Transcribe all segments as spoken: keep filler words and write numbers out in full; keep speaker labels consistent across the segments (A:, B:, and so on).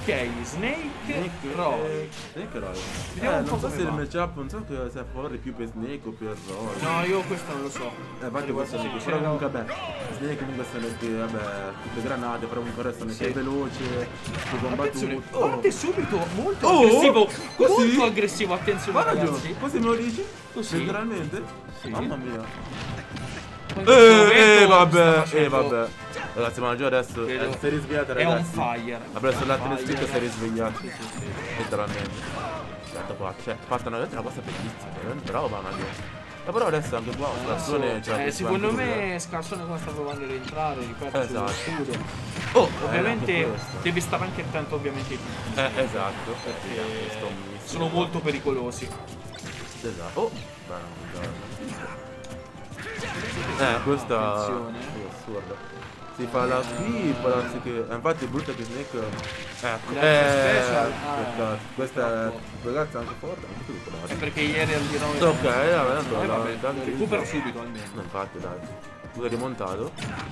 A: Ok, Snake,
B: Snake
A: Roy.
B: Snake e Roy.
A: Vediamo
B: Eh,
A: un po'
B: non so
A: come
B: se il
A: va.
B: matchup, non so che se a favore più per Snake o per Roy.
A: No, io questo non lo so.
B: Eh, infatti
A: Devo
B: questo
A: essere
B: non
A: sincero.
B: però comunque vabbè, Snake comunque sono che vabbè, tutte granate, però comunque restano
A: Sì.
B: che è veloce, più
A: Attenzione,
B: combattuto.
A: parte subito, molto
B: Oh,
A: aggressivo,
B: così?
A: molto aggressivo, attenzione
B: Ma ragione,
A: ragazzi.
B: così me lo dici?
A: Così?
B: Letteralmente?
A: Sì.
B: Mamma mia.
A: Poi in questo
B: Eh,
A: momento
B: eh,
A: sta
B: vabbè, eh,
A: facendo-
B: vabbè. Ragazzi, ma già adesso
A: Vedo.
B: eh, si è risvegliata,
A: È on
B: ragazzi.
A: fire.
B: Ha preso l'attene
A: On
B: scritto e si è
A: fire.
B: risvegliato.
A: Sì, sì, sì.
B: Letteralmente. Certo qua, cioè, fatta una, una cosa bellissima, veramente bravo Managgio. Ma però adesso anche qua un Scarsone
A: Adesso,
B: cioè,
A: eh,
B: che
A: secondo
B: fa anche
A: me Scarsone qua sta provando a rientrare, ripeto,
B: Esatto.
A: sullo scudo.
B: Oh,
A: Ovviamente
B: eh, anche questo.
A: deve stare anche attento ovviamente ai tutti,
B: Eh, esatto.
A: perché
B: Sto missile
A: sono
B: qua.
A: molto pericolosi.
B: Esatto. Oh, beh, eh, questa
A: Attenzione.
B: è assurda. Si fa la P, può darsi che. eh, Infatti è brutto che Snake. Ecco.
A: La
B: Eh,
A: special, ah,
B: peccato. Questa è.
A: purtroppo.
B: Ragazzi è anche forte, anche tu
A: È
B: guardate.
A: perché ieri al di noi.
B: Ok, vabbè, tanto
A: Eh,
B: la-
A: vabbè,
B: intanto-
A: recupero subito almeno.
B: No, infatti dai. Tu hai rimontato.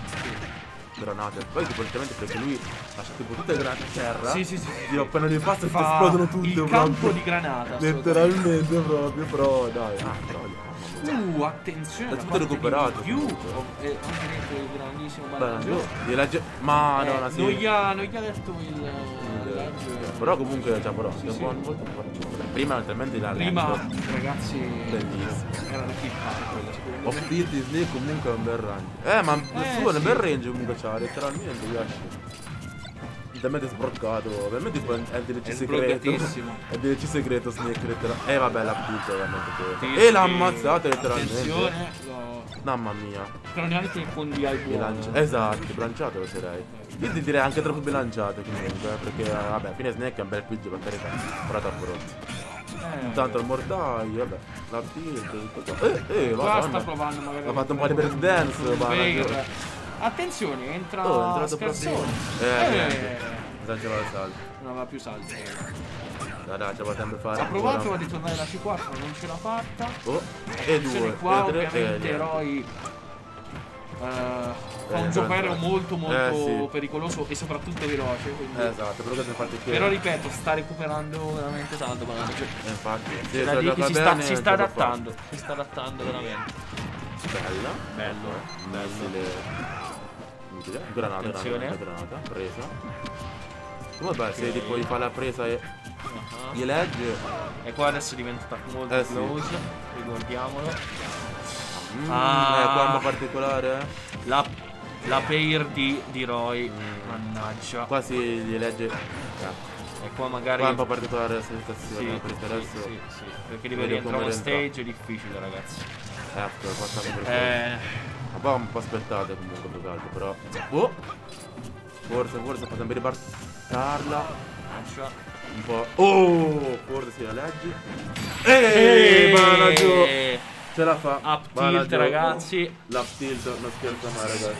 B: Granate. Poi dipendentemente perché lui lascia tipo tutte le granate a terra.
A: Sì, sì, sì.
B: Io appena li passa
A: Fa
B: esplodono tutte.
A: il
B: proprio.
A: campo di granata.
B: Letteralmente proprio, però dai. Ah, però, mamma mia.
A: Uh, attenzione.
B: È
A: da
B: tutto
A: parte
B: recuperato,
A: di Più.
B: comunque.
A: E anche detto il grandissimo
B: Beh,
A: Banaggio.
B: io gliela ge- Ma
A: Eh,
B: no, no, sì.
A: non, gli ha, non gli ha detto il legge.
B: Però comunque, cioè, però,
A: Sì,
B: è
A: sì.
B: buono, molto buono. Prima altrimenti la
A: Prima,
B: leggo.
A: ragazzi,
B: Bellissimo.
A: era una clippata quella, secondo me.
B: Off-beat Snake comunque è un bel range. Eh, ma il
A: Eh,
B: suo è un
A: sì.
B: bel range comunque c'ha, letteralmente, piace. Talmente sbroccato, ovviamente tipo, è D L C
A: È
B: segreto.
A: sbloccatissimo.
B: È D L C segreto Snake letteralmente. Eh vabbè, l'ha pulito veramente
A: Sì,
B: questo. E l'ha
A: sì.
B: ammazzato letteralmente.
A: Attenzione, lo...
B: Mamma mia.
A: però neanche con di al
B: Bilanci-
A: buono.
B: esatto, bilanciato lo sarei. Io ti direi anche troppo bilanciato comunque, eh, perché eh, vabbè, fine Snake è un bel pizzo per carità, però troppo rotto.
A: Eh,
B: Intanto il mortaio, vabbè, la tilt, tutto qua. Eh, eh,
A: qua
B: madonna.
A: sta provando magari.
B: Ha fatto un po' di breakdance,
A: un
B: ma
A: Vader. Attenzione, entra
B: Oh, è entrato
A: Scarsone.
B: proprio. Eh,
A: Eh,
B: niente. Esagerava il salto.
A: non aveva più salto.
B: Dai, dai, ce la sempre fare.
A: Ha provato
B: ancora.
A: a ritornare la C quattro, non ce l'ha fatta.
B: Oh, e
A: Attenzione
B: due,
A: qua,
B: e tre, e
A: ovviamente
B: niente.
A: Roy eh, fa
B: Eh,
A: un gioco
B: eh,
A: aereo molto molto
B: eh, sì.
A: pericoloso e soprattutto veloce. Quindi...
B: Esatto, però questo infatti che.
A: Però ripeto, sta recuperando veramente tanto. Banaggio.
B: Eh, infatti, sì,
A: C'è da
B: se
A: dire che
B: gioca
A: si sta,
B: bene,
A: si sta
B: ce lo fa.
A: adattando. Si sta adattando veramente.
B: Bella.
A: Bello,
B: eh.
A: bello.
B: Missile. Missile. Granata,
A: Attenzione.
B: granata, granata. Presa. Vabbè, se tipo gli fa la presa e
A: Ah.
B: gli legge.
A: E qua adesso è diventata molto
B: Eh, sì.
A: close. Ricordiamolo.
B: Mm,
A: Ah.
B: eh, qua un po' particolare. eh.
A: La, la pair di, di Roy.
B: Mm.
A: Mannaggia.
B: Qua si gli legge. Eh.
A: E qua magari.
B: Qua è un po' particolare la
A: Sì,
B: sensazione,
A: sì,
B: perché adesso.
A: sì, sì. Perché
B: Vedo
A: deve rientrare
B: come
A: on
B: rientra.
A: stage è difficile, ragazzi.
B: Ecco, passando per
A: Eh.
B: Ma poi un po' aspettate comunque più che altro, però. Oh! Forse, forse potrebbe ripartarla.
A: Mannaggia.
B: Un po'. Oh! Forse si la leggi. Eeeh! Banaggio! Ce la fa.
A: Up tilt,
B: Banaggio.
A: ragazzi.
B: L'up tilt, non scherzo mai, ragazzi.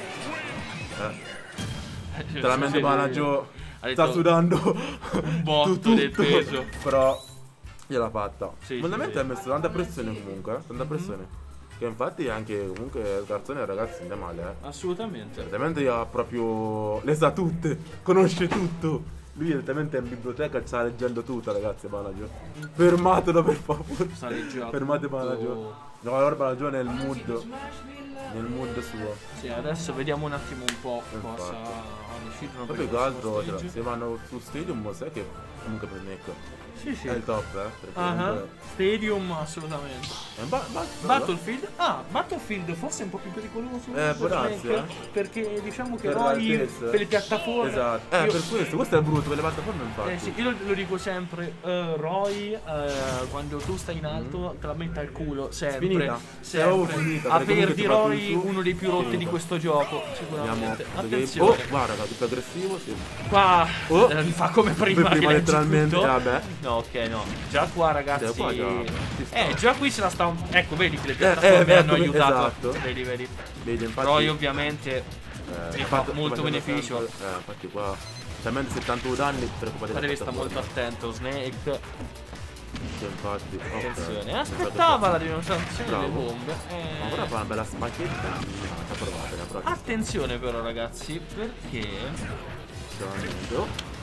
B: Eh.
A: Sì,
B: Veramente
A: sì,
B: Banaggio
A: ha detto
B: sta sudando
A: un botto del peso.
B: Però gliel'ha fatta.
A: Sì,
B: Secondo
A: sì,
B: me
A: sì.
B: ha messo tanta pressione comunque, eh? Tanta pressione. Che infatti anche comunque il Scarsone ragazzi non è male, eh.
A: Assolutamente.
B: Certamente ha proprio. Le sa tutte, conosce tutto. Lui direttamente è in biblioteca e sta leggendo tutto, ragazzi, Banaggio. Fermatelo per favore.
A: Sta leggendo
B: Fermate
A: tutto.
B: Banaggio. No, ora Banaggio è nel mood. Nel mood suo.
A: Sì, adesso vediamo un attimo un po'
B: Infatti.
A: cosa decidono.
B: Poi
A: per
B: più che
A: il
B: altro,
A: prossimo
B: cioè,
A: stage.
B: se vanno su Stadium, sai che comunque per Nick
A: Sì, sì.
B: è il top, eh. Perché
A: Ah,
B: comunque
A: Stadium, assolutamente.
B: è un ba- ba-
A: Battlefield? Ah, Battlefield forse è un po' più pericoloso.
B: Eh, può
A: per
B: darsi,
A: Snake,
B: eh.
A: Perché diciamo che
B: Per
A: Roy
B: l'altezza.
A: per le piattaforme.
B: Esatto. Eh,
A: io-
B: per questo, questo è brutto, per le piattaforme infatti.
A: Eh sì, io lo, lo dico sempre, eh, Roy, eh, quando tu stai in alto, te la metti al culo, sempre.
B: Finita. È
A: Sempre.
B: proprio finita,
A: A
B: perché comunque
A: per di
B: ti va
A: Roy,
B: più su,
A: uno dei più rotti
B: finita.
A: di questo gioco,
B: Andiamo.
A: sicuramente.
B: Oh,
A: Attenzione.
B: guarda, tutto aggressivo, sì.
A: Qua
B: Oh.
A: eh, rifà come prima,
B: Prima
A: rileggi
B: letteralmente,
A: tutto.
B: eh, vabbè.
A: No, ok, no. Già qua ragazzi.
B: Già qua già ci sta.
A: Eh, già qui se la sta un... Ecco, vedi che le
B: eh,
A: piattaforme
B: eh,
A: hanno
B: ecco,
A: aiutato.
B: esatto.
A: Vedi, vedi.
B: Vedi, infatti.
A: Roy ovviamente
B: eh,
A: ne fa
B: fatto-
A: molto
B: facendo
A: beneficio.
B: sempre- Eh, infatti qua. Talmente settantadue danni per occupare
A: Ma
B: le
A: devi stare
B: piattaforme.
A: molto attento, Snake.
B: Sì, infatti. ok.
A: Attenzione, aspettava la dimostrazione delle
B: Bravo.
A: bombe. eh.
B: Ma ora fa una bella spacchetta. La provate, la provate.
A: Attenzione però ragazzi, perché
B: Sto andando.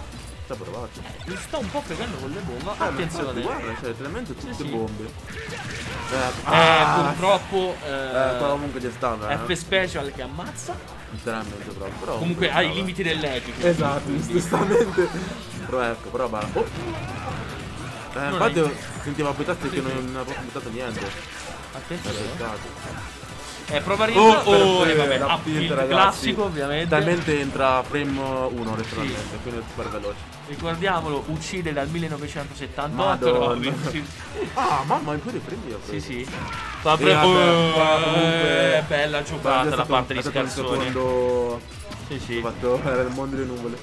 B: Ci ha provato.
A: Mi sta un po' fregando con le bombe.
B: Ah,
A: Attenzione.
B: guarda, cioè letteralmente tutte
A: sì.
B: bombe. Eh,
A: Eh,
B: ah,
A: purtroppo
B: Eh,
A: eh,
B: qua comunque c'è stato, eh.
A: F special che ammazza.
B: Letteralmente proprio. Però
A: Comunque
B: comunque
A: hai i limiti dell'epico.
B: Esatto, giustamente. Però ecco, però va. Oh. Eh,
A: Non
B: infatti
A: hai-
B: sentivo a buttare che
A: Sì,
B: non
A: sì.
B: non avevo buttato niente. È
A: Attenzione.
B: peccato.
A: Eh, prova a
B: Oh,
A: rientrare. Oh,
B: perfetto,
A: e vabbè,
B: la
A: up
B: tilt,
A: tilt
B: ragazzi.
A: classico ovviamente.
B: Talmente entra frame uno letteralmente, quindi è super veloce.
A: Ricordiamolo, uccide dal millenovecentosettantotto.
B: Madonna.
A: No, sì,
B: Ah, mamma, in cui riprendi io.
A: sì, sì.
B: E
A: Vabbè,
B: vabbè,
A: oh,
B: qua comunque-
A: eh, bella giocata da parte di
B: È stato un
A: Scarsone.
B: secondo.
A: Sì,
B: Ho
A: sì.
B: fatto era il mondo delle nuvole.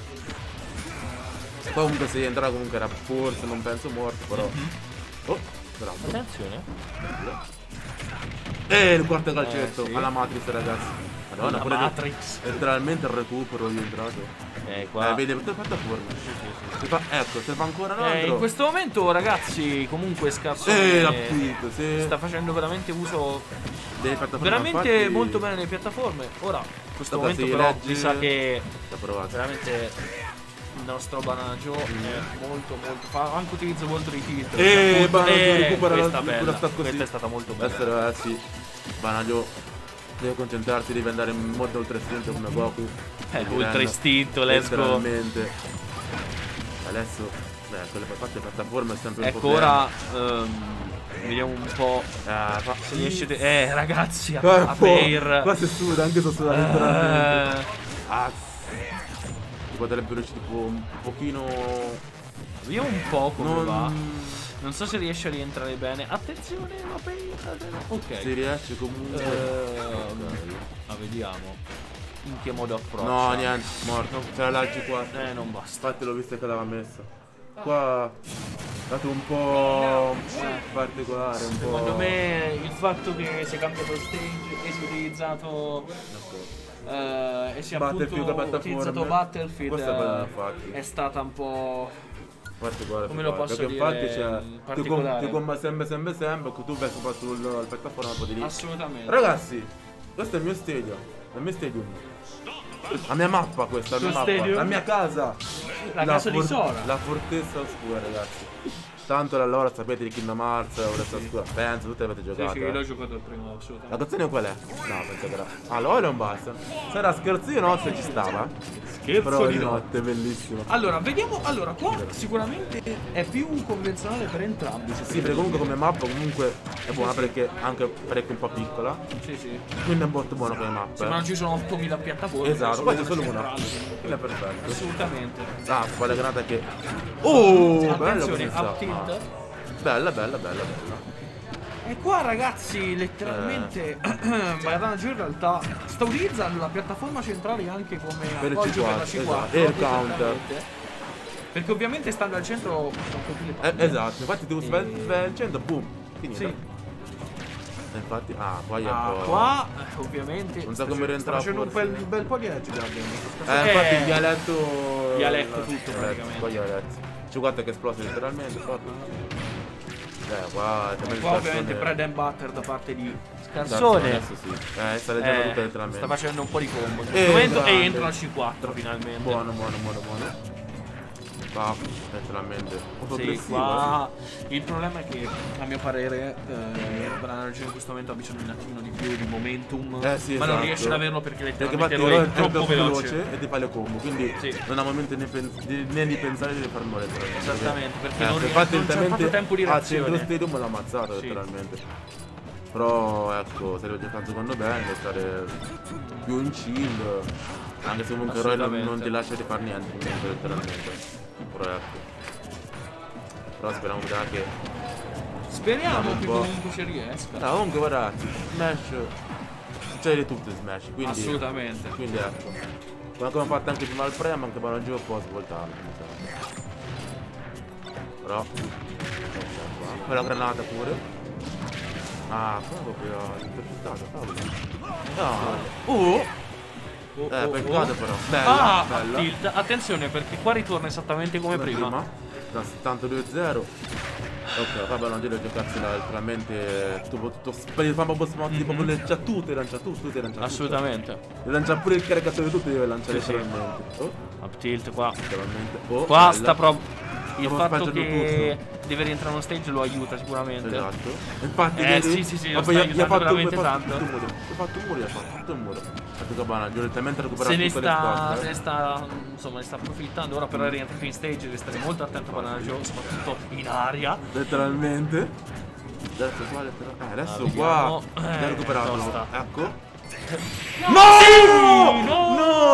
B: Poi comunque se entra comunque era forse non penso morto, però. Oh, bravo.
A: Attenzione.
B: E il quarto calcetto
A: Eh, sì.
B: alla Matrix, ragazzi. Madonna,
A: La
B: pure
A: Matrix.
B: letteralmente il recupero di entrato.
A: Eh, qua.
B: Eh, vedi, tutte le piattaforme. Si fa- ecco, se fa ancora un
A: Eh,
B: altro.
A: in questo momento, ragazzi, comunque Scarsone
B: Eh, la pit, sì.
A: sta facendo veramente uso
B: Delle piattaforme,
A: veramente
B: infatti,
A: molto bene le piattaforme. Ora, in questo
B: Vabbè,
A: momento
B: si
A: però
B: legge-
A: mi sa che
B: ci ha provato.
A: veramente il nostro Banaggio è molto molto fa anche utilizzo molto di tilt.
B: Eh,
A: Appunto,
B: Banaggio
A: eh,
B: recupera la-
A: questa
B: recupera
A: bella.
B: sta così.
A: Questa è stata molto bella.
B: Adesso ragazzi, Banaggio deve concentrarsi, deve andare in modo ultra istinto come Goku.
A: Eh,
B: Quindi
A: ultra
B: renda-
A: istinto, let's go.
B: letteralmente. Adesso, beh, quelle fatte piattaforme è sempre un
A: Ecco,
B: problema.
A: ora ehm, vediamo un po'
B: Ah, fa-
A: se riesce te- eh ragazzi a,
B: Qua,
A: a per
B: qua si suda, anche se suda letteralmente.
A: Eh,
B: Ah, potrebbe riuscire tipo un pochino.
A: vediamo un po' come
B: Non
A: va. Non so se riesce a rientrare bene. Attenzione, la penna. Ok.
B: si riesce comunque.
A: Ehm, ma vediamo in che modo approccia.
B: No, niente, morto. C'era la G quattro.
A: Eh, non basta.
B: Infatti l'ho vista che l'aveva messa. Qua è stato un po' particolare, un po'.
A: Secondo me il fatto che sia cambiato il stage e si è utilizzato eh, e sia
B: Battlefield
A: appunto
B: da
A: utilizzato
B: piattaforme.
A: Battlefield
B: Questa è bella,
A: eh,
B: infatti.
A: è stata un po'
B: Particolare,
A: come lo posso
B: perché
A: dire,
B: infatti c'è ti,
A: particolare.
B: com- ti comba sempre sempre sempre che tu vai sul sul piattaforma poi di lì.
A: assolutamente.
B: Ragazzi, questo è il mio stadio, il mio stadium. La mia mappa questa, la mia
A: Tuo
B: mappa,
A: stadium?
B: la mia casa.
A: La casa di
B: for-
A: Sora.
B: La fortezza oscura, ragazzi. Tanto da allora sapete di Kingdom Hearts, la fortezza oscura, penso, tutte le avete
A: Sì,
B: giocate.
A: sì,
B: eh.
A: l'ho giocato il primo
B: La
A: assolutamente.
B: canzone qual è? No, penso che era. Ah, l'olio non basta. Se era scherzo di notte ci stava.
A: Scherzo
B: Però
A: di
B: di
A: notte.
B: notte, bellissimo.
A: Allora, vediamo. Allora, qua sicuramente è più convenzionale per entrambi. se
B: Sì,
A: si
B: perché
A: vede.
B: comunque come mappa comunque è buona perché anche parecchio un po' piccola.
A: Sì, sì.
B: Quindi è molto buona come mappa.
A: Sì, ma non ci sono ottomila piattaforme.
B: Esatto, qua c'è solo una.
A: centrale,
B: Quella è perfetta.
A: assolutamente.
B: Ah, qua la granata che. Oh, bello
A: Attenzione,
B: come sta.
A: up tilt.
B: Ah, bella, bella, bella, bella.
A: E qua ragazzi letteralmente Banaggio in realtà sta utilizzando la piattaforma centrale anche come
B: Per il
A: appoggio per la
B: C
A: C
B: quattro,
A: quattro
B: esatto, e il counter.
A: esattamente. Perché ovviamente stando al centro sono più le
B: Eh,
A: palle.
B: esatto, infatti tu vai
A: E-
B: vai al centro, boom, finita.
A: Sì.
B: E infatti, ah, poi è un
A: Ah,
B: po'.
A: qua eh, ovviamente
B: Non so come
A: sta
B: rientrare
A: facendo un
B: forse.
A: bel, bel po' di edge Guardian.
B: Eh, infatti il dialetto.
A: Dialetto tutto,
B: dialetto,
A: praticamente.
B: Poi dialetto. C quattro che esplode letteralmente, proprio. Eh, qua è
A: Qua ovviamente bread and butter da parte di
B: Scarsone.
A: Scarsone.
B: Adesso sì. Eh, sta leggendo
A: Eh,
B: tutte letteralmente.
A: sta facendo un po' di combo. In
B: Eh,
A: questo momento
B: grande.
A: e entra al C quattro finalmente.
B: Buono, buono, buono, buono. Qua, letteralmente. Un po'
A: Sì,
B: aggressivo,
A: qua il problema è che a mio parere eh, Banaggio in questo momento ha bisogno un attimino di più di momentum,
B: Eh sì,
A: ma non
B: esatto.
A: riesce ad averlo perché
B: Perché
A: letteralmente
B: infatti
A: Roy
B: Roy
A: è troppo veloce.
B: e ti fa le combo, quindi
A: Sì.
B: non ha momento né, pen- di, né di pensare di farlo letteralmente.
A: Esattamente, perché
B: Eh,
A: non,
B: se
A: ri-
B: infatti
A: non c'è
B: lentamente
A: fatto tempo di
B: a centro
A: reazione.
B: stadium l'ha ammazzato
A: Sì.
B: letteralmente. Però ecco, se lo giocando secondo bene, stare più in chill, anche se comunque Roy non,
A: Assolutamente.
B: non ti lascia di fare niente comunque letteralmente. Però ecco. Però speriamo già che.
A: Speriamo
B: Un
A: che
B: po'.
A: comunque ci riesca.
B: No, comunque guarda, Smash. C'è di tutto in Smash, quindi.
A: Assolutamente.
B: Quindi ecco. Come abbiamo fatto anche prima al prem, anche Banaggio può svoltarlo. diciamo. Però. Poi la granata pure. Ah, come proprio intercettato, cavolo. No. Uh!
A: Oh,
B: Eh,
A: oh,
B: peccato
A: oh.
B: però. Bella,
A: Ah,
B: bella.
A: tilt. Attenzione perché qua ritorna esattamente come
B: Come
A: prima.
B: Da tanto due zero. Ok, vabbè, non devo giocarsela letteralmente tutto, tutto spray, fa proprio smart, mm-hmm. proprio lancia tutto, lancia tutto, tutto, lancia
A: assolutamente.
B: tutto. Lancia pure il caricatore tutto, deve lanciare
A: sì,
B: letteralmente.
A: sì.
B: Oh.
A: Up tilt qua.
B: Letteralmente. Oh,
A: qua bella. Sta proprio. Il
B: Devo
A: fatto che deve rientrare uno stage lo aiuta sicuramente.
B: Esatto. Infatti,
A: eh
B: vedi?
A: sì, sì, sì, lo
B: poi
A: sta
B: gli ha fatto
A: veramente
B: un
A: tanto.
B: Ho fatto un muro, ha fatto tutto il muro. Fatto Cabana, direttamente recuperato
A: se ne
B: tutte
A: sta,
B: le
A: se ne sta, insomma, ne sta approfittando. Ora però è rientrato in stage, deve stare molto attento a Banana Joe, soprattutto in aria.
B: Letteralmente. Adesso qua, letteralmente. Eh, adesso ah, qua l'ha recuperato.
A: Tosta.
B: Ecco.
A: No!
B: No!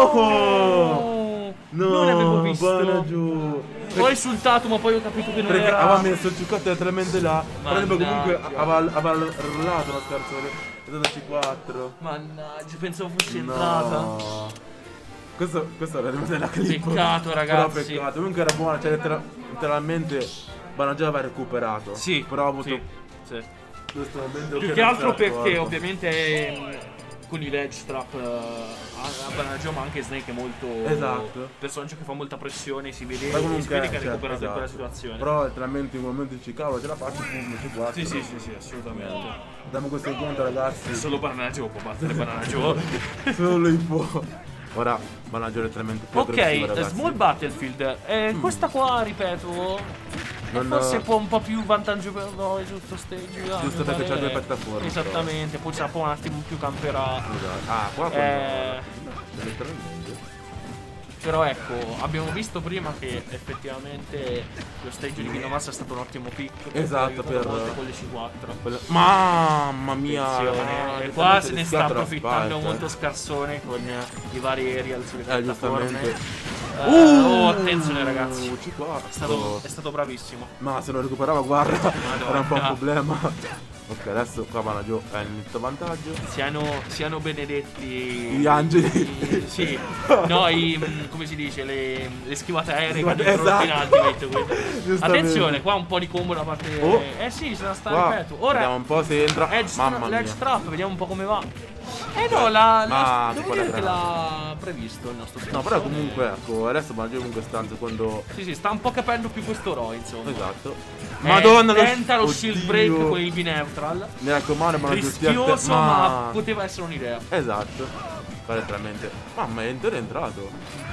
A: No!
B: No!
A: Non avevo visto.
B: Banana Joe.
A: Ho insultato, ma poi ho capito che non
B: perché
A: era.
B: aveva messo il giocatore letteralmente là. Però comunque aveva, aveva rollato la scarzone. È stato C quattro.
A: Mannaggia, pensavo fosse
B: no.
A: entrata.
B: Questo, questo era venuto nella clip.
A: Peccato, ragazzi.
B: Però peccato. Comunque era buona, cioè letter letteralmente Banana Joe aveva recuperato.
A: Sì.
B: Però ha avuto.
A: Sì. Sì.
B: Questo momento
A: più che altro perché ovviamente con i ledge trap uh, a Banana Joe, ma anche Snake è molto
B: esatto.
A: personaggio che fa molta pressione, si vede,
B: comunque,
A: si vede che ha
B: cioè,
A: recuperato
B: esatto.
A: in quella situazione.
B: Però letteralmente in un momento dici cavolo ce la faccio, pum, ci quattro.
A: Sì, sì, sì, sì, assolutamente.
B: Diamo questo incontro, ragazzi.
A: Solo Banana Joe può battere Banana Joe.
B: Solo lui può. Ora Banana Joe letteralmente più
A: ok, Small Battlefield. Eh, mm. Questa qua, ripeto, non forse può un po' più vantaggio per noi su questo stage.
B: Giusto perché c'ha due piattaforme.
A: Esattamente, poi c'ha un attimo più camperà.
B: Ah, qua
A: eh...
B: letteralmente.
A: Però ecco, abbiamo visto prima che effettivamente lo stage di Kingdom Hearts è stato un ottimo pick.
B: Esatto, per
A: con le C quattro.
B: Quella... Mamma mia!
A: Ah, e qua se ne sta approfittando molto Scarsone con i vari aerial sulle
B: eh,
A: piattaforme.
B: Uh,
A: oh, attenzione ragazzi.
B: Uh,
A: è, stato, è stato bravissimo.
B: Ma se lo recuperava, guarda,
A: Madonna.
B: Era un po' un problema. Ok, adesso qua Banana Joe è in netto vantaggio.
A: Siano, siano benedetti
B: gli angeli.
A: I, sì. No, i, come si dice, le, le schivate aeree
B: Schivate,
A: che esatto. in
B: Ultimate.
A: Attenzione, qua un po' di combo da parte.
B: Oh.
A: Eh sì, se la sta ripeto. Ora
B: vediamo un po' se entra.
A: Edge,
B: Mamma mia.
A: Edge trap, vediamo un po' come va. Eh no, la,
B: Ma
A: la devo dire che l'ha previsto il nostro
B: No, però comunque ecco, adesso Banana Joe comunque sta secondo.
A: Sì, sì, sta un po' capendo più questo Ro, insomma.
B: Esatto.
A: Eh,
B: Madonna,
A: tenta lo
B: Oddio.
A: shield break con il B-neutral.
B: Mi raccomando, Banana Joe
A: rischioso,
B: ma...
A: ma poteva essere un'idea.
B: Esatto. Qua letteralmente. Mamma, è entrato.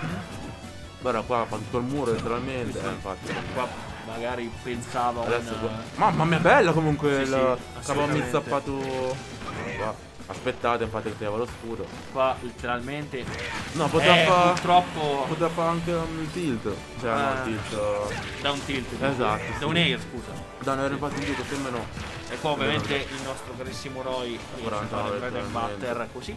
B: Guarda qua, fa tutto il muro letteralmente. Eh, infatti.
A: Qua magari pensava
B: adesso
A: una...
B: qua. Mamma mia, bella comunque
A: sì,
B: il
A: sì,
B: Cavammi zappato. Qua. Aspettate, infatti che tiriamo lo scudo.
A: Qua letteralmente.
B: No, poteva
A: eh,
B: fare.
A: Purtroppo.
B: Poteva fare anche un tilt. Cioè
A: ah,
B: no, un tilt.
A: Da un tilt.
B: Esatto.
A: Da
B: sì.
A: un air, scusa.
B: Da un air infatti in giù, così almeno.
A: E qua ovviamente il nostro carissimo Roy riesce a fare il bread and butter così.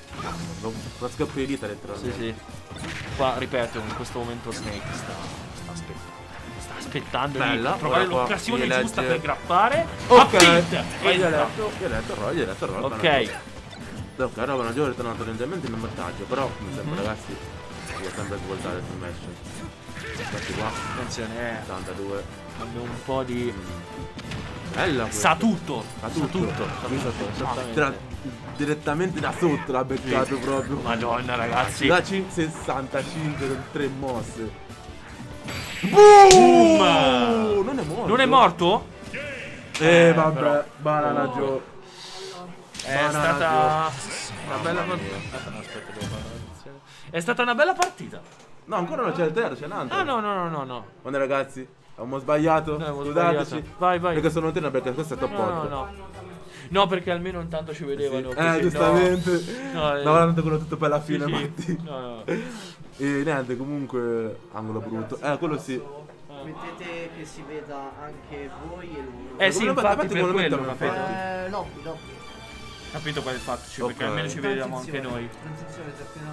B: La scappellita letteralmente.
A: Sì, sì. Qua ripeto, in questo momento Snake sta, sta aspettando. Sta aspettando
B: Bella,
A: di trovare l'occasione giusta per grappare.
B: Ok.
A: E
B: gli ho letto, gli ho letto Roy, gli ho letto Roy.
A: Ok.
B: Ok, ora Banana Joe è tornato lentamente in vantaggio, però mi sembra mm-hmm. ragazzi devo sempre svoltare sul match. Infatti qua.
A: Attenzione, eh.
B: settantadue.
A: Abbiamo un po' di.
B: Bella questa.
A: Sa tutto.
B: Sa tutto. Sa tutto.
A: Sa tutto.
B: Ah, tra, direttamente da sotto l'ha beccato sì. proprio.
A: Madonna ragazzi.
B: Da sessantacinque con tre mosse.
A: Boom!
B: Uh, non è morto.
A: Non è morto?
B: Eh, eh vabbè, però. Banana oh. Joe.
A: È Banana stata Joe. Una bella partita. Aspetta, devo fare. È stata una bella partita.
B: No, ancora non c'è il terzo, c'è un altro.
A: Ah no, no, no, no, no.
B: Guarda ragazzi, abbiamo sbagliato.
A: No,
B: Scusateci.
A: Vai, vai.
B: Perché sono terno, perché questo è top
A: no, no, no. No, perché almeno intanto ci vedevano.
B: Sì. Eh, giustamente.
A: No, eh.
B: No, guardate quello tutto per la fine,
A: sì,
B: Matti.
A: sì. No, no.
B: E niente, comunque angolo brutto. Eh, quello sì.
C: Mettete che si veda anche voi e lui.
A: Eh sì, infatti per quello una
C: eh, lobby, lobby.
A: Capito qual è il fatto, cioè,
B: okay.
A: perché almeno ci vediamo anche noi.
C: Transizione tra appena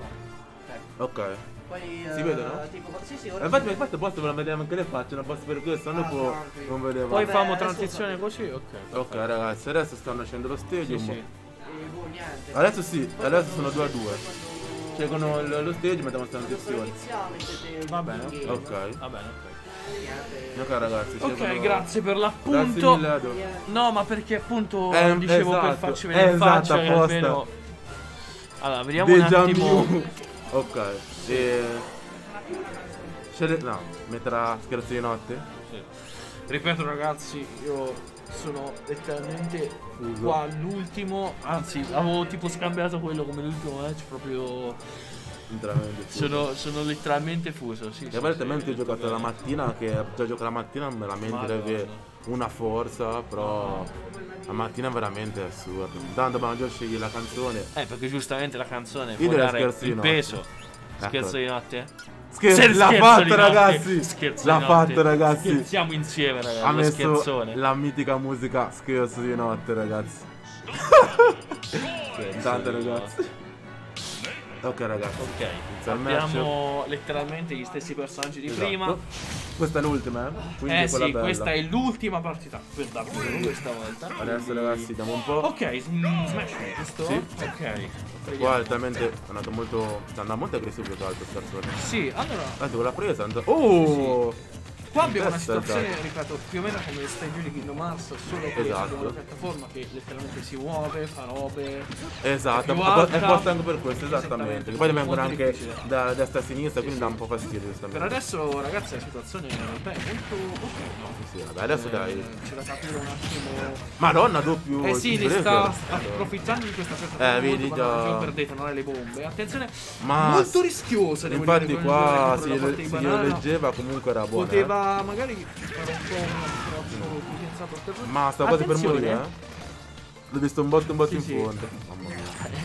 B: ok.
C: Poi
B: si uh, vedono?
C: Tipo, sì, sì, ora
B: eh, infatti, infatti posso ve vediamo anche le facce, non posso per questo, non ah, può. Non vediamo.
A: Poi famo transizione così, ok.
B: Ok ragazzi, adesso stanno scendendo lo stadium.
A: Sì, sì.
C: E boh, niente.
B: Adesso sì, adesso sono due a due. Scelgono lo stage, mettiamo transizione.
A: Va bene,
B: ok.
A: Ok. Va bene, ok.
B: Ok ragazzi,
A: ok,
B: scelgono...
A: grazie per l'appunto. No, ma perché appunto eh, dicevo esatto, per farci vedere in
B: esatto,
A: faccia che almeno... Allora, vediamo un attimo.
B: Ok. E... Scele... No, metterà scherzo di notte?
A: Sì. Ripeto ragazzi, io sono letteralmente
B: Fuso.
A: qua all'ultimo, anzi avevo tipo scambiato quello come l'ultimo match, proprio
B: Veramente fuso.
A: sono, sono letteralmente fuso, sì.
B: E
A: sì,
B: veramente
A: sì,
B: ho giocato la mattina, che già gioco la mattina me la mente
A: Madonna.
B: deve una forza, però la mattina è veramente assurdo. Tanto Banjo sceglie la canzone.
A: Eh, perché giustamente la canzone
B: Io
A: può
B: direi
A: dare
B: scherzo di
A: il
B: notte.
A: peso.
B: Ecco.
A: Scherzo di notte?
B: Scherzo,
A: Se-
B: l'ha
A: scherzo
B: fatto
A: di notte,
B: ragazzi!
A: scherzo
B: L'ha
A: di notte.
B: fatto ragazzi!
A: Scherziamo insieme ragazzi,
B: Ha
A: lo
B: messo
A: scherzone.
B: la mitica musica scherzo di notte ragazzi.
A: Scherzo
B: Intanto
A: di
B: ragazzi.
A: notte.
B: Ok ragazzi.
A: Ok,
B: Inizia il match.
A: abbiamo letteralmente gli stessi personaggi di
B: Esatto.
A: prima.
B: Questa è l'ultima, eh? Quindi
A: Eh
B: è quella
A: sì,
B: bella.
A: questa è l'ultima partita per davvero questa volta.
B: Adesso
A: quindi-
B: ragazzi diamo un po'.
A: Ok, mm, smash, giusto?
B: Sì.
A: Ok.
B: Qua è talmente è andato molto. Sta andando molto aggressivo più che altro scarzone.
A: Sì, allora,
B: Tanto con la presa and- Oh!
A: qua abbiamo una
B: Testa,
A: situazione,
B: esatto.
A: ripeto, più o meno come stage di Kingdom Hearts, solo che
B: Esatto.
A: abbiamo una piattaforma che letteralmente si muove, fa robe.
B: Esatto,
A: più
B: è
A: alta.
B: apposta anche per questo, esattamente.
A: Esattamente.
B: Che poi vengono
A: Molto
B: anche
A: difficile.
B: da destra a sinistra, quindi
A: Sì,
B: dà
A: sì.
B: un po' fastidio
A: Per
B: giustamente.
A: adesso ragazzi la situazione beh, è molto ok, no?
B: Sì, vabbè, adesso
A: Eh,
B: dai.
A: C'è da capire un attimo.
B: Madonna, doppio.
A: Eh sì, ne
B: breaker.
A: sta approfittando di questa piattaforma
B: Eh, vedi
A: molto
B: già.
A: banale per detonare le bombe. Attenzione,
B: Ma
A: molto rischiosa devo
B: infatti
A: dire,
B: qua
A: quel
B: si,
A: giocatore contro la
B: si
A: parte di banana.
B: leggeva, comunque era buono.
A: Poteva magari fare un po' un approccio più sensato al terreno.
B: Ma sta quasi per
A: Attenzione,
B: morire, eh? L'ho visto un botto un botto
A: Sì,
B: in
A: sì.
B: fondo. Mamma mia.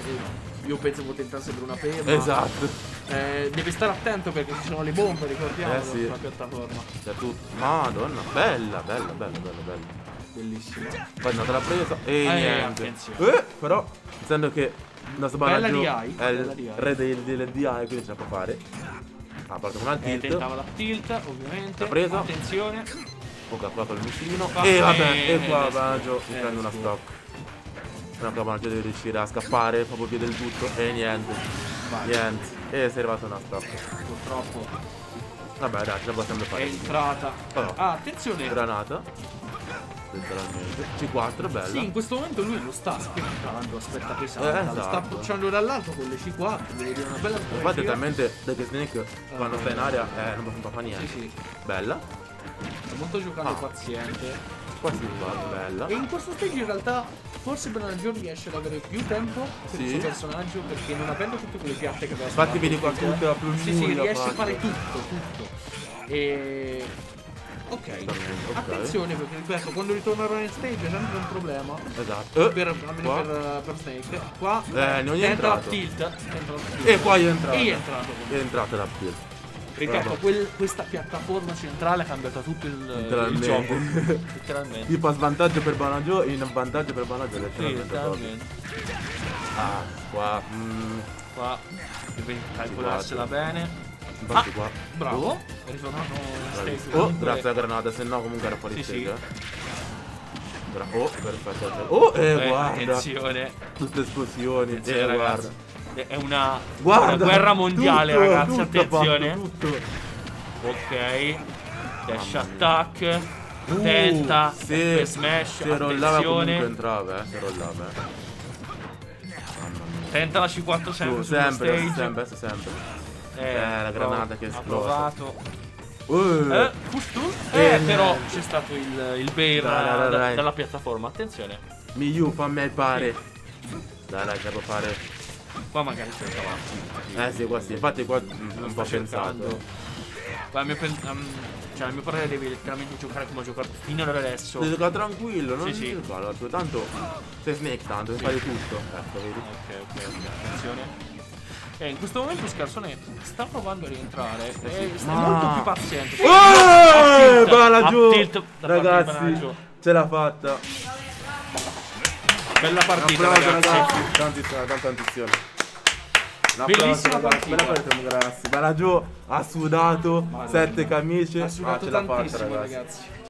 A: eh, Io pensavo tentasse per una perma.
B: Esatto.
A: Eh, deve stare attento perché ci sono le bombe, ricordiamo,
B: Eh, sì.
A: sulla piattaforma.
B: Cioè tu. Madonna, bella, bella, bella, bella, bella.
A: Bellissimo.
B: Poi è andata la presa e
A: Eh,
B: niente.
A: attenzione.
B: Eh, però, essendo che il nostro
A: Bella
B: banaggio
A: D I,
B: è
A: bella D I.
B: il re del, del D I, quindi ce la può fare. Ah, parte con una
A: Eh,
B: tilt.
A: tentava la tilt, ovviamente.
B: L'ha presa.
A: Attenzione.
B: Poca qua col missilino.
A: Va
B: E vabbè,
A: bene,
B: e qua
A: let's go.
B: Banaggio mi
A: Eh,
B: prende una
A: let's go.
B: stock. Però qua Banaggio deve riuscire a scappare proprio via del tutto. E niente.
A: Vai.
B: Niente. E si è arrivata una stock.
A: Purtroppo
B: Vabbè dai, ce la possiamo
A: è
B: fare.
A: entrata.
B: Però.
A: Ah, attenzione.
B: Granata. Letteralmente. C quattro, bella.
A: Sì, in questo momento lui lo sta aspettando, aspetta che salta,
B: Eh,
A: lo sta
B: esatto.
A: appoggiando dall'alto con le C quattro, devo dire una bella
B: Infatti è
A: strategia.
B: talmente Dead Snake quando sta in aria eh, non fa niente.
A: Sì, sì,
B: Bella.
A: sta molto giocando
B: Ah.
A: paziente.
B: Qua si fa, bella.
A: E in questo stage in realtà forse Banaggio riesce ad avere più tempo per il
B: Sì.
A: suo personaggio perché non avendo tutte quelle piatte che aveva
B: Infatti
A: sparato
B: vedi qua
A: in field,
B: tutta la più
A: Sì, sì,
B: nulla
A: riesce a
B: faccia.
A: fare tutto, tutto. E... Ok,
B: ok.
A: attenzione perché ripeto, quando ritornerà in stage è sempre un problema.
B: Esatto. Eh,
A: Per, almeno
B: qua.
A: per, per Snake. Qua
B: Eh, non gli è
A: tenta la
B: entrato.
A: tilt. tenta la tilt.
B: E qua gli è entrato.
A: E gli è entrato.
B: È entrata la più.
A: Ripeto,
B: Bravo.
A: quel- questa piattaforma centrale ha cambiato tutto il, il
B: Letteralmente.
A: gioco. Letteralmente.
B: Tipo a svantaggio per Banaggio e in vantaggio per Banaggio
A: Sì,
B: letteralmente proprio.
A: letteralmente.
B: Ah, qua. Mm,
A: Qua devi calcolarsela bene.
B: infatti
A: Ah,
B: qua.
A: Bravo.
B: Oh,
A: È ritornato in stage.
B: bravissimo. Oh,
A: Comunque-
B: grazie alla granata, se no comunque era fuori
A: Sì,
B: stage.
A: sì.
B: eh. Bra- Oh, perfetto. Oh, e
A: Eh,
B: guarda.
A: attenzione.
B: Tutte esplosioni.
A: Attenzione,
B: E
A: ragazzi.
B: guarda.
A: È una,
B: Guarda.
A: una guerra mondiale,
B: tutto,
A: ragazzi.
B: tutto
A: Attenzione.
B: fatto, tutto.
A: Ok. Dash
B: Mamma mia.
A: attack.
B: Uh,
A: Tenta.
B: se,
A: Per smash.
B: se rollava comunque
A: Attenzione.
B: entrava, eh. Se rollava, eh. Mamma mia.
A: Tenta la C quattro sempre
B: Su,
A: sullo
B: sempre,
A: stage.
B: sempre, sempre.
A: Eh,
B: Eh, la granata che
A: ha
B: esplosa.
A: provato.
B: Uh,
A: Eh, push tu?
B: Eh,
A: Eh, però
B: niente.
A: c'è stato il, il Bear
B: Dai, dai, dai,
A: da-
B: dai.
A: dalla piattaforma. Attenzione.
B: Miyu, fammi il pare. Dai, dai, che devo fare.
A: Qua magari c'è il cavallo.
B: Eh sì, qua sì. Infatti qua non
A: sto
B: po'
A: cercando.
B: pensato.
A: Qua il mio, pen- um, cioè, il mio parere devi letteralmente giocare come ho giocato fino ad adesso.
B: Devi giocare tranquillo, non
A: Sì, sì.
B: giocare. Sì. Tanto sei Snake, tanto devi fare tutto. Ecco, vedi?
A: Ok, ok, ok, attenzione. E in questo momento Scarsone sta provando a rientrare e sta
B: Ma-
A: molto più paziente.
B: Oh,
A: A tilt,
B: balla
A: a
B: giù.
A: tilt da parte di
B: Ragazzi,
A: Banaggio.
B: ce l'ha fatta.
A: Bella partita,
B: Applauso,
A: ragazzi.
B: ragazzi. Tantissima, tanta ambizione. L'applauso,
A: Bellissima
B: ragazzi.
A: partita.
B: Bella partita, ragazzi. Banaggio ha sudato,
A: Madonna.
B: sette camicie.
A: Ha sudato
B: ah, ce l'ha fatta,
A: tantissimo,
B: ragazzi.
A: ragazzi.